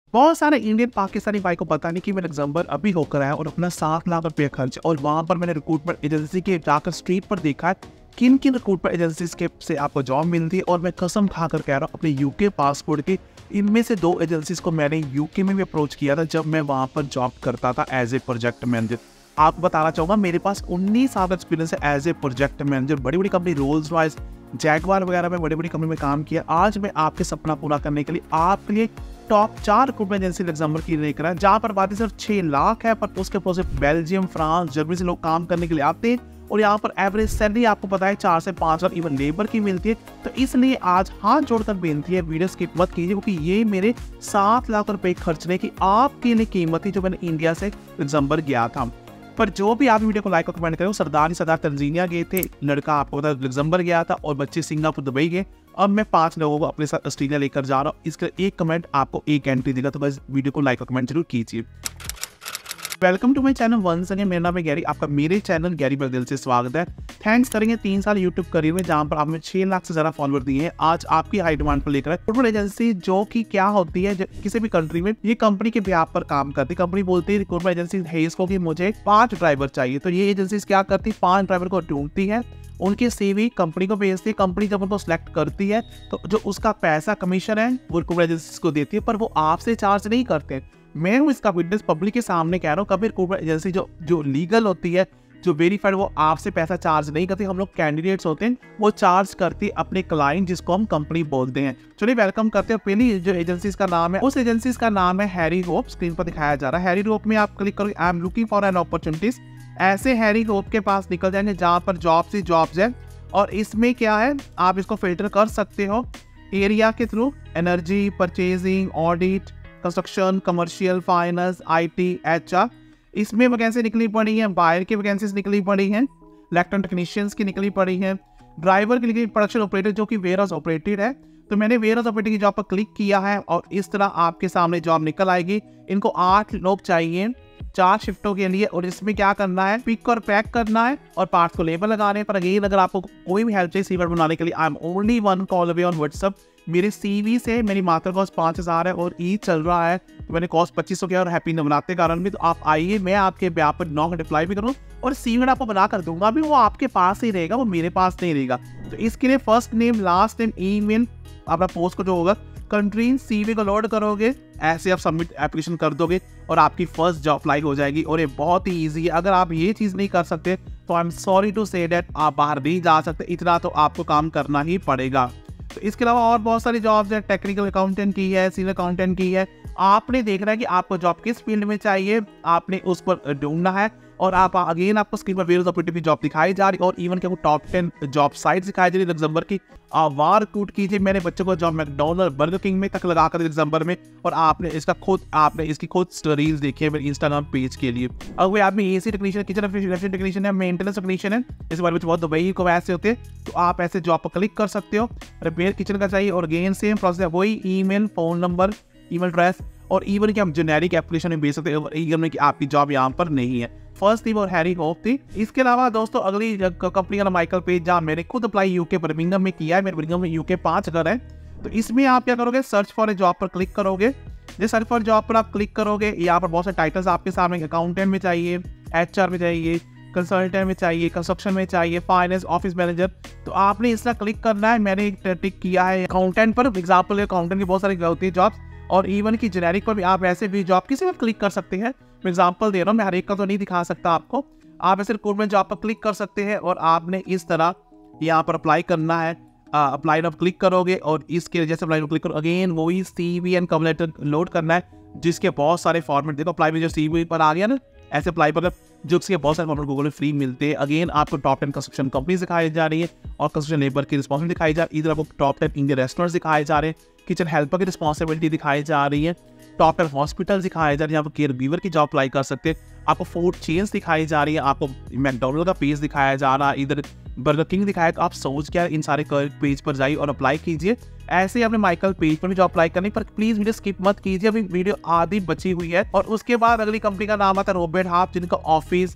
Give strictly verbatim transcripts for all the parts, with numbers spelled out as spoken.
बहुत सारे इंडियन पाकिस्तानी भाई को पता नहीं कि मैं लग्जमबर्ग अभी होकर आया और अपना सात लाख रुपये खर्च, और वहाँ पर मैंने रिक्रूटमेंट एजेंसी के जाकर स्ट्रीट पर देखा है किन किन रिक्रूटमेंट एजेंसीज के से आपको जॉब मिलती है। और मैं कसम खाकर कह रहा हूँ अपने यूके पासपोर्ट की, इनमें से दो एजेंसीज को मैंने यूके में भी अप्रोच किया था जब मैं वहाँ पर जॉब करता था एज ए प्रोजेक्ट मैनेजर। आपको बताना चाहूँगा मेरे पास उन्नीस साल एक्सपीरियंस है एज ए प्रोजेक्ट मैनेजर। बड़ी बड़ी कंपनी रोल्स रॉयस, जैगवार वगैरह में बड़ी बड़ी कंपनी में काम किया। आज मैं आपके सपना पूरा करने के लिए आपके लिए टॉप चार रिक्रूटमेंट एजेंसी लग्जमबर्ग की लेकर आया, जहाँ पर बातें सिर्फ छह लाख है, पर उसके ऊपर सिर्फ बेल्जियम, फ्रांस, जर्मनी से लोग काम करने के लिए आते हैं। और यहाँ पर एवरेज सैलरी आपको पता है चार से पाँच लाख इवन लेबर की मिलती है। तो इसलिए आज हाथ जोड़कर बेनती है, वीडियो स्किप मत कीजिए, क्योंकि ये मेरे सात लाख रुपए खर्चने की आपके लिए कीमत थी जो मैंने इंडिया से लग्जमबर्ग गया था। पर जो भी आप वीडियो को लाइक और कमेंट करें, सरदार ही सरदार तंजीनिया गए थे, लड़का आपको पता है लग्जमबर्ग गया था, और बच्चे सिंगापुर, दुबई गए। अब मैं पांच लोगों को अपने साथ ऑस्ट्रेलिया लेकर जा रहा हूँ। इसका एक कमेंट आपको एक एंट्री देगा, तो बस वीडियो को लाइक और कमेंट जरूर कीजिए। Welcome to my channel once again. मेरा नाम है गैरी, आपका मेरे चैनल गैरी पर दिल से स्वागत है। थैंक्स करेंगे तीन साल यूट्यूब करियर में, जहां पर आपने छह लाख से ज्यादा फॉलोअर दिए हैं। आज आपकी हाई डिमांड पर लेकर रिक्रूटमेंट एजेंसी, जो कि क्या होती है किसी भी कंट्री में, ये कंपनी के बिहाफ पर काम करती है। कंपनी बोलती है रिक्रूटमेंट एजेंसी है इसको कि मुझे पांच ड्राइवर चाहिए, तो ये एजेंसी क्या करती है, पांच ड्राइवर को ढूंढती है, उनके सीवी कंपनी को भेजती है। कंपनी जब उनको सिलेक्ट करती है तो जो उसका पैसा कमीशन है वो रिक्रूटमेंट एजेंसी को देती है, पर वो आपसे चार्ज नहीं करते। मैं हूँ इसका विटनेस, पब्लिक के सामने कह रहा हूँ। कभी रिक्रूटमेंट एजेंसी जो जो लीगल होती है, जो वेरीफाइड, वो आपसे पैसा चार्ज नहीं करती। हम लोग कैंडिडेट्स होते हैं, वो चार्ज करती है अपने क्लाइंट, जिसको हम कंपनी बोलते हैं। चलिए वेलकम करते हैं। पहली जो एजेंसी का नाम है, उस एजेंसी का नाम है हैरी होप। स्क्रीन पर दिखाया जा रहा है। हैरी होप में आप क्लिक करोगे, I am looking for an opportunities. ऐसे हैरी होप के पास निकल जाएंगे जहाँ पर जॉब्स ही जॉब्स है। और इसमें क्या है, आप इसको फिल्टर कर सकते हो एरिया के through, energy, purchasing, audit, construction, commercial, finance, IT, HR. इसमें वैकेंसी निकली पड़ी है। बायर की वैकेंसीज निकली पड़ी हैं, इलेक्ट्रॉनिक टेक्नीशियंस की निकली पड़ी हैं, ड्राइवर की निकली, प्रोडक्शन ऑपरेटर जो कि वेयर हाउस ऑपरेटेड है। तो मैंने वेयर हाउस ऑपरेटर की जॉब पर क्लिक किया है और इस तरह आपके सामने जॉब निकल आएगी। इनको आठ लोग चाहिए चार शिफ्टों के लिए, और इसमें क्या करना है, पिक और पैक करना है और पार्ट्स को लेबल लगाने हैं। पर अगेन अगर आपको कोई भी हेल्प चाहिए सीवी बनाने के लिए, I am only one call away on WhatsApp. मेरे सीवी से मेरी मात्र कॉस्ट पाँच हज़ार है और ई चल रहा है, तो मैंने कॉस्ट पच्चीस सौ किया और हैप्पी न बनाते कारण भी। तो आप आइए, मैं आपके ब्याह पर नौ घंटे अप्लाई भी करूँ और सीवी आपको बना कर दूंगा भी, वो आपके पास ही रहेगा, वो मेरे पास नहीं रहेगा। तो इसके लिए first name, last name, email, अपना पोस्ट को जो होगा, कंट्री, सीवी को लोड करोगे, ऐसे आप सबमिट एप्लीकेशन कर दोगे और आपकी फर्स्ट जॉब अप्लाई हो जाएगी। और ये बहुत ही ईजी है। अगर आप ये चीज़ नहीं कर सकते तो I am sorry to say that आप बाहर नहीं जा सकते, इतना तो आपको काम करना ही पड़ेगा। तो इसके अलावा और बहुत सारी जॉब्स हैं, टेक्निकल अकाउंटेंट की है, सीनियर अकाउंटेंट की है। आपने देखना है कि आपको जॉब किस फील्ड में चाहिए, आपने उस पर ढूंढना है। और आप अगेन आपको स्क्रीन पर वेयर ऑपरेटिव की जॉब दिखाई जा रही और इवन के टॉप टेन जॉब साइट दिखाई जा रही लग्जमबर्ग की। आप वहाँ रिक्रूट कीजिए। मेरे बच्चों को जॉब मैकडोनल्ड, बर्गर किंग में तक लगा कर लग्जमबर्ग में, और आपने इसका खुद आपने इसकी खुद स्टोरीज देखी है मेरे इंस्टाग्राम पेज के लिए। अगर कोई आदमी AC technician, kitchen refrigeration technician है, मेंटेनेंस टेक्नीशियन है, इस बारे में बहुत दुबई को वैसे होते हैं, तो आप ऐसे जॉब पर क्लिक कर सकते हो। रिपेयर किचन का चाहिए और अगेन सेम प्रोसेस है, वही email, phone number, email address, और इवन कि हम जेनेरिक एप्लीकेशन में भेज सकते हैं, इवन में कि आपकी जॉब यहाँ पर नहीं है। फर्स्ट थी वो हैरी होप थी। इसके अलावा दोस्तों अगली कंपनी का नाम माइकल पेज, जहाँ मैंने खुद अप्लाई यूके बर्मिंघम में किया है। मेरे बर्मिंघम में यूके पांच घर है। तो इसमें आप क्या करोगे, सर्च फॉर ए जॉब पर क्लिक करोगे। जिस सर्च फॉर जॉब पर आप क्लिक करोगे, यहाँ पर बहुत सारे टाइटल्स आपके सामने, अकाउंटेंट में चाहिए, एचआर में चाहिए, कंसल्टेंट में चाहिए, कंस्ट्रक्शन में चाहिए, फाइनेंस, ऑफिस मैनेजर। तो आपने इसका क्लिक करना है। मैंने एक टिक किया है अकाउंटेंट पर। एग्जाम्पल अकाउंटेंट की बहुत सारी होती है जॉब्स, और इवन की जेनेरिक पर भी आप ऐसे भी जॉब किसी पर क्लिक कर सकते हैं। मैं एग्जांपल दे रहा हूँ, मैं हर एक का तो नहीं दिखा सकता आपको। आप ऐसे रिक्रूटमेंट जॉब पर क्लिक कर सकते हैं और आपने इस तरह यहाँ पर अप्लाई करना है। अप्लाई पर क्लिक करोगे और इसके जैसे अप्लाई पर क्लिक करो, अगेन वही CV and cover letter load करना है, जिसके बहुत सारे फॉर्मेट। देखो अप्लाई में जो सीवी पर आ गया ना, ऐसे अप्लाई पर जो उसके बहुत सारे फॉर्मेट गूगल में फ्री मिलते हैं। अगेन आपको टॉप टेन कंस्ट्रक्शन कंपनीज दिखाई जा रही है और कंस्ट्रक्शन लेबर की रिस्पॉन्सिबिलिटी दिखाई जा रही है। इधर आपको टॉप टेन इंडियन रेस्टोरेंट्स दिखाए जा रहे हैं, किचन हेल्पर की रिस्पॉन्सिबिलिटी दिखाई जा रही है, टॉप टेन हॉस्पिटल दिखाए जा रहे हैं, यहाँ पर केयर वीवर की जॉब अप्लाई कर सकते हैं। आपको फूड चेन्स दिखाई जा रही है, आपको मैकडोनल्ड का पेज दिखाया जा रहा है, इधर बर्गर किंग दिखाया, तो आप सोच क्या इन सारे पेज पर जाइए और अप्लाई कीजिए। ऐसे ही आपने माइकल पेज पर भी जॉब अप्लाई करनी, पर प्लीज वीडियो स्किप मत कीजिए, अभी वीडियो आधी बची हुई है। और उसके बाद अगली कंपनी का नाम आता है रॉबर्ट हाफ, जिनका ऑफिस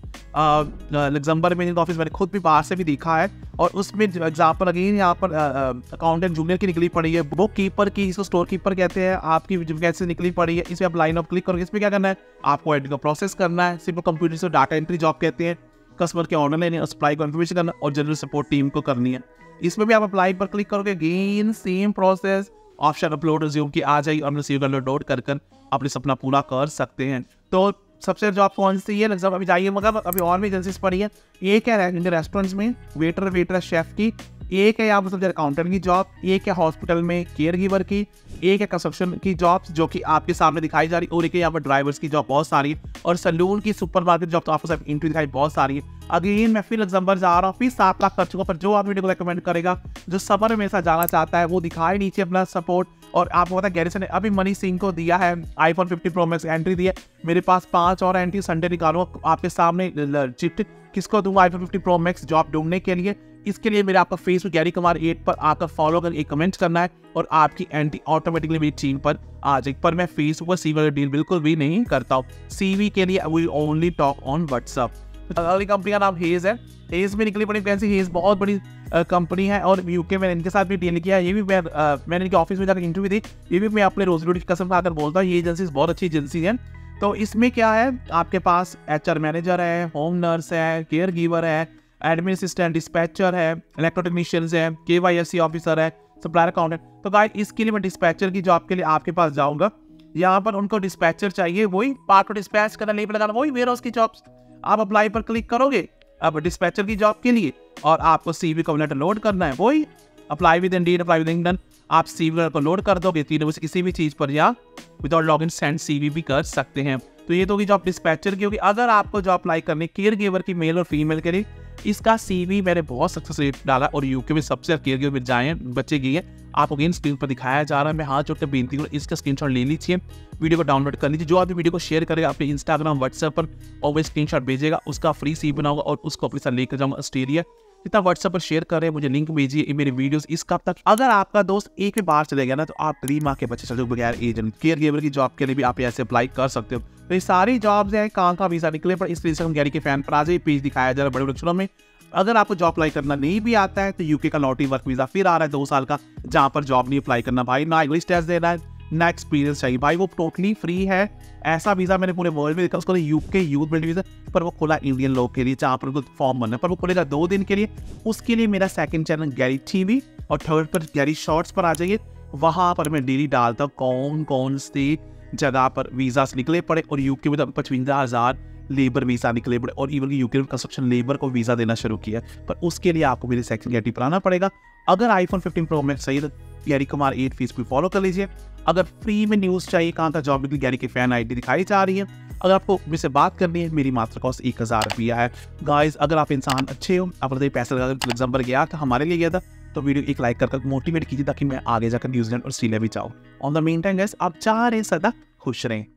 लग्जमबर्ग में, जिनका ऑफिस मैंने खुद भी बाहर से भी देखा है। और उसमें एग्जाम्पल अगेन यहाँ पर अकाउंटेंट जूनियर की निकली पड़ी है, बुक कीपर की, इसको स्टोर कीपर कहते हैं, आपकी वैकेंसी निकली पड़ी है। इसमें आप लाइन ऑफ क्लिक करोगे, इसमें क्या करना है, आपको एडिट का प्रोसेस करना है, सिर्फ कंप्यूटर से डाटा एंट्री जॉब कहते हैं, कस्टमर के ऑर्डर लेने, सप्लाई को इन्फॉर्मेशन करना और जनरल सपोर्ट टीम को करनी है। इसमें भी आप अप्लाई पर क्लिक करोगे, again same process, option upload resume की आ जाएगी और रिसीव कर लोड कर कर अपने सपना पूरा कर सकते हैं। तो सबसे जॉब कौन सी है, एग्जाम अभी जाइए, मगर अभी और भी एजेंसीज पड़ी है। एक है रेस्टोरेंट्स में वेटर वेटर शेफ की, एक है यहाँ पर सबसे अकाउंटेंट की जॉब, एक है हॉस्पिटल में केयर गिवर की, एक है कंस्ट्रक्शन की जॉब जो कि आपके सामने दिखाई जा रही, और एक है यहाँ पर ड्राइवर्स की जॉब बहुत सारी है, और सैलून की, सुपरमार्केट जॉब तो आपको सब इंटरव्यू दिखाई बहुत सारी है। अगेन मैं फिर लग्जमबर्ग जा रहा हूँ, फिर सात लाख कर चुका, पर जो आप वीडियो को रेकमेंड करेगा, जो समर में ऐसा जाना चाहता है, वो दिखाए नीचे अपना सपोर्ट। और आपको पता है गैरिसन ने अभी मनी सिंह को दिया है iPhone fifteen pro max entry दी है, मेरे पास पांच और एंट्री संडे निकालूंगा आपके सामने चिट किसको दूंगा iPhone fifteen pro max job ढूंढने के लिए। इसके लिए मेरे आपका फेसबुक गैरी कुमार एट पर आकर फॉलो कर एक कमेंट करना है और आपकी एंट्री ऑटोमेटिकली मेरी टीम पर आ जाएगी। पर मैं फेसबुक पर सीवी वाली डील बिल्कुल भी नहीं करता हूँ, सीवी के लिए we only talk on WhatsApp. अगली कंपनी का नाम हेज है, हेज में निकली बड़ी वैकेंसी, हेज बहुत बड़ी कंपनी है और यूके में इनके साथ भी डील किया है। ये भी मैं आ, मैंने इनके ऑफिस में जाकर इंटरव्यू दी, ये भी मैं अपने रोजी रोटी की कसम खाकर बोलता हूँ, ये एजेंसी बहुत अच्छी एजेंसी है। तो इसमें क्या है, आपके पास एचआर मैनेजर है, होम नर्स है, केयर गिवर है, एडमिन असिस्टेंट, डिस्पैचर है, इलेक्ट्रोटेक्नीशियंस है, केवाईएससी ऑफिसर है, सप्लायर अकाउंटेंट। तो गाइस इसके लिए मैं डिस्पैचर की जॉब के लिए आपके पास जाऊंगा। यहाँ पर उनको डिस्पैचर चाहिए, वही पार्ट को डिस्पैच करना, लेबल लगाना, वही वेयर हाउस की जॉब्स। आप अप्लाई पर क्लिक करोगे अब डिस्पैचर की जॉब के लिए, और आपको सीवी कवर लेटर लोड करना है, वही apply with Indeed, apply with Indeed. आप सीवी को लोड कर दोगे, तीनों में से किसी भी चीज पर या विदाउट लॉगिन सेंड सीवी भी कर सकते हैं। तो ये तो होगी जॉब डिस्पैचर की होगी। अगर आपको जॉब अप्लाई करनी केयर गिवर की मेल और फीमेल के लिए, इसका सीवी मैंने बहुत सक्सेसफुली डाला और यूके में सबसे केयर गिवर में जाए बच्चे गए हैं, आपको अगेन स्क्रीन पर दिखाया जा रहा है। मैं हाथ जोड़ के बेनती करूँ, इसका स्क्रीनशॉट ले लीजिए, वीडियो को डाउनलोड कर लीजिए। जो आदमी वीडियो को शेयर करेगा अपने इंस्टाग्राम व्हाट्सएप पर और वो स्क्रीनशॉट भेजेगा, उसका फ्री सीवी बनाऊंगा और उसको अपने साथ लेकर जाऊंगा ऑस्ट्रेलिया। जितना व्हाट्सएप पर शेयर कर रहे हैं, मुझे लिंक भेजिए मेरे वीडियोस इस कब तक। अगर आपका दोस्त एक भी बाहर चले गया ना, तो आप गरीब माँ के बच्चे चलो बगैर एजेंट केयर गिवर की जॉब के लिए भी आप ऐसे अप्लाई कर सकते हो। तो ये सारी जॉब्स हैं, कहाँ का वीजा निकले, पर इस हम गैरी के फैन पर आज पेज दिखाया जा रहा है बड़े बड़े अक्षरों में। अगर आपको जॉब अप्लाई करना नहीं भी आता है, तो यूके का लॉटरी वर्क वीजा फिर आ रहा है दो साल का, जहां पर जॉब नहीं अप्लाई करना भाई, ना इंग्लिश टेस्ट देना है, ना एक्सपीरियंस चाहिए भाई, वो टोटली फ्री है। ऐसा वीजा मैंने पूरे वर्ल्ड में देखा, उसको यूके यूथ बिल्ड वीजा, पर वो खुला इंडियन लोग के लिए, जहां पर उनको फॉर्म भरना है, पर वो खुलेगा दो दिन के लिए। उसके लिए मेरा सेकंड चैनल गैरी टीवी और थर्ड पर गैरी शॉर्ट्स पर आ जाइए, वहां पर मैं डेली डालता हूँ कौन कौन सी जगह पर वीजा निकले पड़े, और यूके में तो पचवंजा हजार लेबर वीजा निकले पड़े, और इवन यूके में कंस्ट्रक्शन लेबर को वीजा देना शुरू किया। पर उसके लिए आपको मेरे सेक्शन गैरी पर आना पड़ेगा। अगर आईफोन फिफ्टीन प्रो मैक्स चाहिए तो गैरी कुमार एट फीस पे फॉलो कर लीजिए। अगर फ्री में न्यूज़ चाहिए, कहाँ का जॉब निकली, गैरी की फैन आईडी दिखाई जा रही है। अगर आपको मुझसे बात करनी है, मेरी मात्र कॉस्ट एक हज़ार रुपया है। गाइस अगर आप इंसान अच्छे हो, आप पैसा लगा लग्जमबर्ग गया था, हमारे लिए गया था, तो वीडियो एक लाइक कर मोटिवेट कीजिए ताकि मैं आगे जाकर न्यूजीलैंड और ऑस्ट्रेलिया भी जाऊँ। On the meantime guys आप चाह रहे सदा खुश रहें।